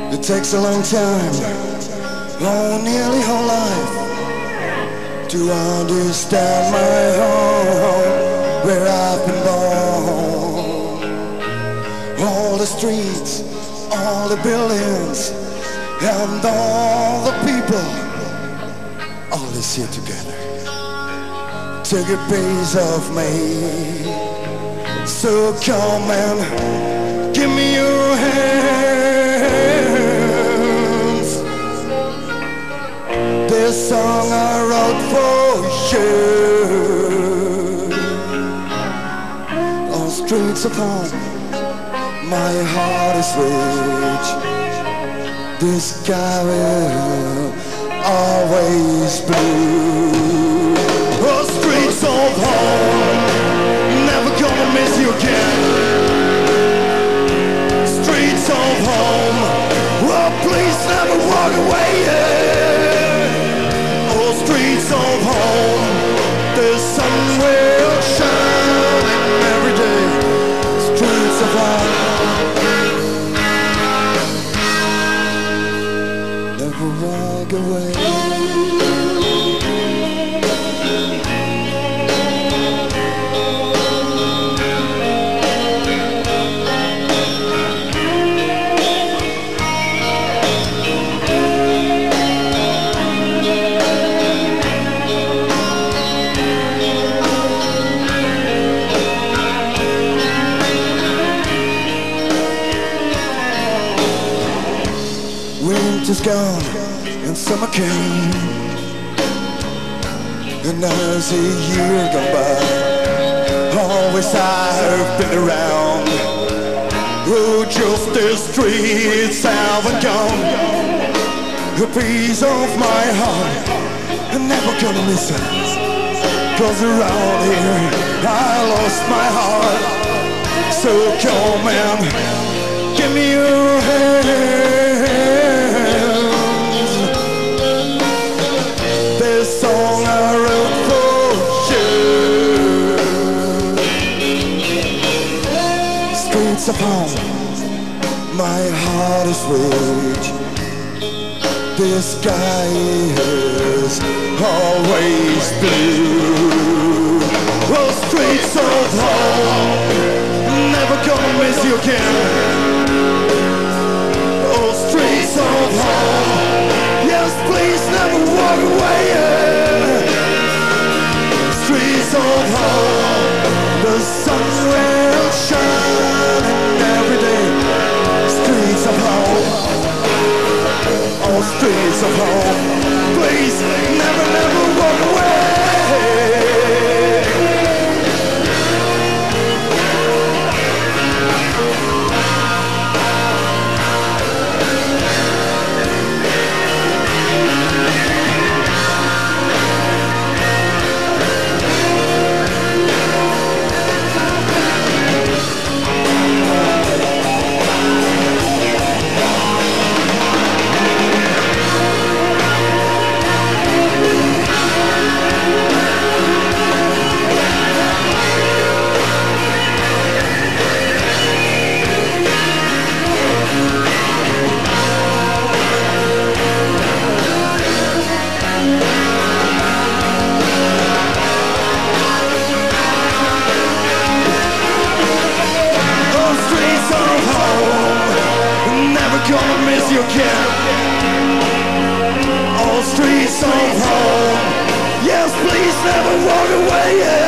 It takes a long time, oh, nearly whole life, to understand my home, where I've been born. All the streets, all the buildings, and all the people, all is here together. Take a piece of me. So come and give me your hands. This song I wrote for you. On streets of home, my heart is rich. The sky will always blue. On streets of home, never gonna miss you again. Streets of home, oh please never walk away, yeah. Oh, streets of home, the sun will shine every day. Streets of home, never walk away. Winter's gone and summer came, and as a year gone by, always I've been around. Oh, just the streets haven't gone. A piece of my heart, I'm never gonna miss it. 'Cause around here I lost my heart. So come and give me your hand. Song I wrote for you. Streets of home, my heart is rich. The sky is always blue. Oh, streets of home, never gonna miss you again. Oh, streets of home, yes, please never walk away, yeah. Streets of home, the sun will shine every day. Streets of home, oh, streets of home, please never, never walk away. Gonna miss you again. All streets of home, yes, please never walk away,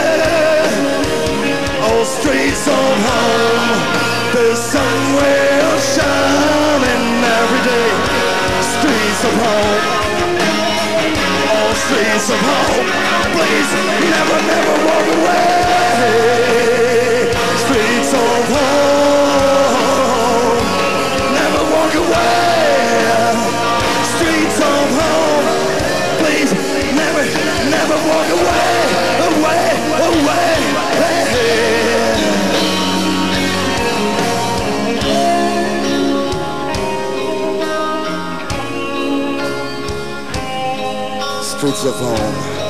yeah. All streets of home, the sun will shine every day. Streets of home, all streets of home, please never, never walk away. Streets of home, never walk away. Streets of home, please never, never walk away, away, away. Streets of home.